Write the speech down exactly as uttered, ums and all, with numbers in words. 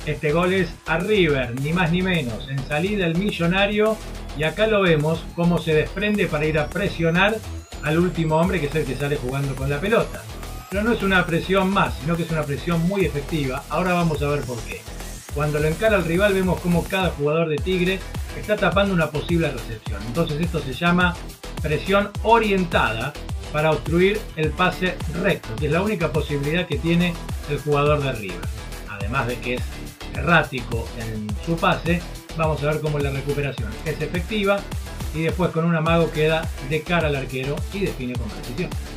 Este gol es a River, ni más ni menos, en salida el Millonario, y acá lo vemos cómo se desprende para ir a presionar al último hombre, que es el que sale jugando con la pelota. Pero no es una presión más, sino que es una presión muy efectiva. Ahora vamos a ver por qué. Cuando lo encara el rival vemos cómo cada jugador de Tigre está tapando una posible recepción. Entonces esto se llama presión orientada para obstruir el pase recto, que es la única posibilidad que tiene el jugador de River. Además de que es errático en su pase, vamos a ver cómo la recuperación es efectiva y después con un amago queda de cara al arquero y define con precisión.